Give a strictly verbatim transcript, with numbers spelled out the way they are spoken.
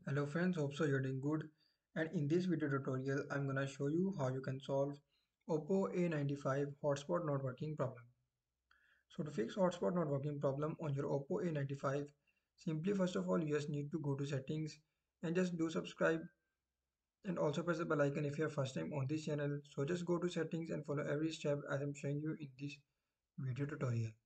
Hello friends, hope so you're doing good. And in this video tutorial, I'm gonna show you how you can solve Oppo A ninety-five hotspot not working problem. So to fix hotspot not working problem on your Oppo A ninety-five, simply first of all you just need to go to settings and just do subscribe and also press the bell icon if you're first time on this channel. So just go to settings and follow every step as I'm showing you in this video tutorial.